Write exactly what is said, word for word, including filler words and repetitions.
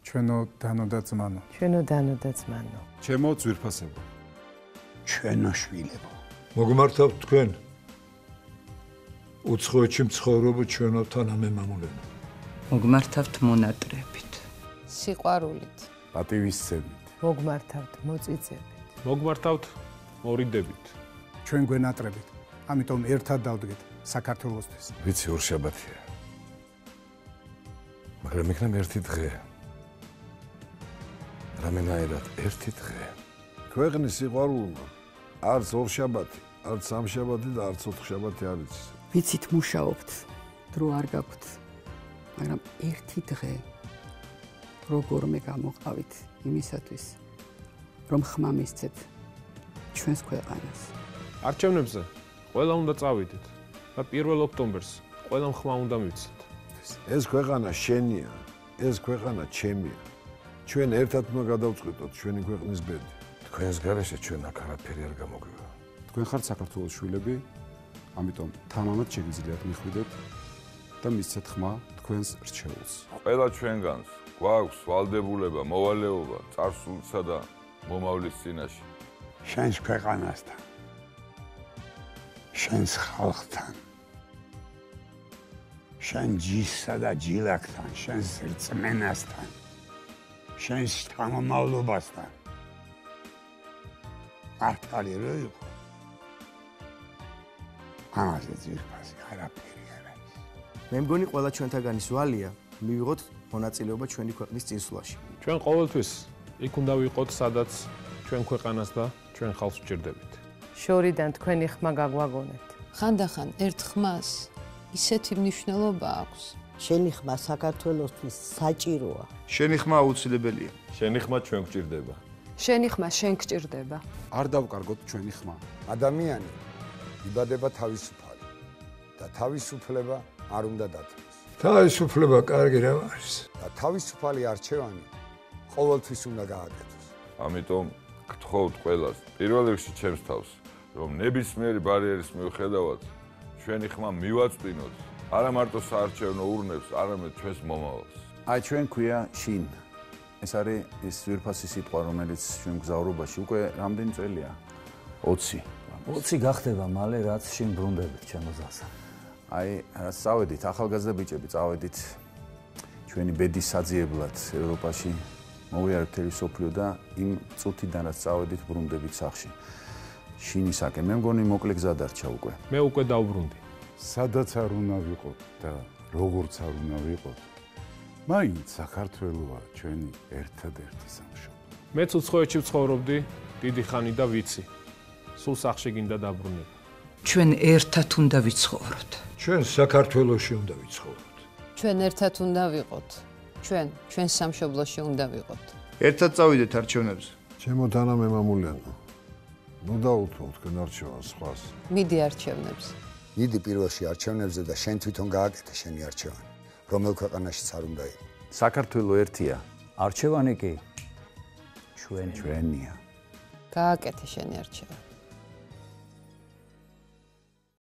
ჩვენო დანო და ძმანო. ჩვენო დანო და ძმანო. ჩემო ძვირფასებო. ჩვენო შვილებო. მოგმართავთ თქვენ. უცხოეთში მცხოვრობო ჩვენო თანამემამულენო. მოგმართავთ მონატრებით. სიყვარულით. პატივისცემით. მოგმართავთ მოწიწებით. მოგმართავთ მორიდებით. ჩვენ გვენატრებით. ამიტომ ერთად დავდგეთ საქართველოსთვის. ვიცი ორ შაბათია. მაგრამ იქნებ ერთი დღე. რამენაერად ერთი დღე. ქვეყნის სიყვარულმა არც ორ შაბათი, არც სამ შაბათი და არც ოთხ შაბათი არ იცის. ვიცით მუშაობთ, დრო არ გაქვთ, მაგრამ ერთი დღე როგორმე გამოყავით იმისათვის, რომ ხმა მისცეთ ჩვენს ქვეყანას. არჩევნებზე ყველა უნდა წავიდეთ და პირველ ოქტომბერს ყველა ხმა უნდა მივცეთ. ეს ქვეყანა შენია, ეს ქვეყანა ჩემია. ჩვენ ერთად უნდა გადავწყვიტოთ ჩვენი ქვეყნის ბედი. თქვენს გარეშე ჩვენ აქ არაფერი არ გამოგვივა. თქვენ ხართ საქართველოს შვილები, ამიტომ თამამად შეგიძლიათ მიხვიდეთ და მისცეთ ხმა თქვენს რჩეულს. ყველა ჩვენგანს გვაქვს ვალდებულება, მოვალეობა წარსულსა და მომავლის წინაშე. შენს ქვეყანასთან, შენს ხალხთან, შენ ჯიშსა და ჯილაკთან, შენს რწმენასთან, შენს შთამომავლობასთან. მართალი რო იყო, ამაზე ძვირფასი არაფერი არ არის. მე მგონი ყველა ჩვენთაგანის ვალია მივიღოთ მონაწილეობა ჩვენი ქვეყნის წინსვლაში. ჩვენ ყოველთვის იქ უნდა ვიყოთ, სადაც ჩვენ ქვეყანას და ჩვენ ხალხს ვჭირდებით. შორიდან თქვენი ხმა გაგვაგონეთ. ხანდახან ერთ ხმას ისეთი მნიშვნელობა აქვს. შენი ხმა საქართველოსთვის საჭიროა. შენი ხმა აუცილებელია. შენი ხმა ჩვენ გვჭირდება. შენი ხმა შენ გჭირდება. არ დავკარგოთ ჩვენი ხმა. ადამიანი იბადება თავისუფალი და თავისუფლება არ უნდა დათმოს. თავისუფლება კარგი რამ არის. და თავისუფალი არჩევანი ყოველთვის უნდა გააკეთოს. ამიტომ გთხოვთ ყველას, პირველ რიგში ჩემს თავს, რომ ნებისმიერი ბარიერის მიუხედავად ჩვენი ხმა მივაწვინოთ, არა მარტო საარჩევნო ურნებს, არამედ ჩვენს მომავალს. აი ჩვენ ქვია შინ. ეს არის ის ძვირფასი სიტყვა, რომელიც ჩვენ გზავრობაში უკვე რამდენი წელია? ოცი. ოცი გახდება მალე, რაც შინ ბრუნდებით ჩემო ზალს. აი, რაც წავედით, ახალგაზრდა ბიჭები წავედით ჩვენი ბედის საძიებლად ევროპაში მოვიარეთ მთელი მსოფლიო და იმ წუთიდან რაც წავედით ბრუნდებით სახში. შინისაკენ მე მგონი მოკლე გზა დარჩა უკვე. მე უკვე დავბრუნდი. სადაც არ უნდა ვიყოთ და როგორც არ უნდა ვიყოთ, მაინც საქართველოა ჩვენი ერთადერთი სამშობლო. მეც უცხოეთში ვცხოვრობდი დიდი ხანი და ვიცი. სულ სახში გინდა დაბრუნება. ჩვენ ერთად უნდა ვიცხოვროთ. ჩვენ საქართველოში უნდა ვიცხოვროთ. ჩვენ ერთად უნდა ვიყოთ. ჩვენ ჩვენ სამშობლოში უნდა ვიყოთ. ერთად წავიდეთ არჩევნებზე. ჩემო თანამემამულენო, ნუ დაუთმო თქვენ არჩევანს სხვას. მიდი არჩევნებზე. მიდი პირველში არჩევნებზე და შენ თვითონ გააკეთე შენი არჩევანი. რომელ ქვეყანაშიც არ უნდა იყო. საქართველო ერთია. არჩევანი კი ჩვენ ჩვენია. გააკეთე შენი არჩევანი.